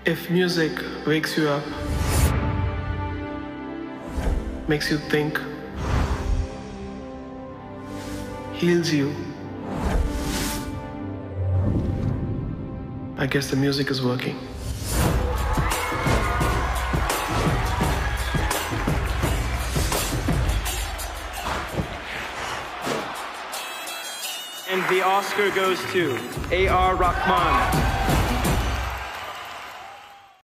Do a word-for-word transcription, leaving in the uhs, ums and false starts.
If music wakes you up, makes you think, heals you, I guess the music is working. And the Oscar goes to A R Rahman.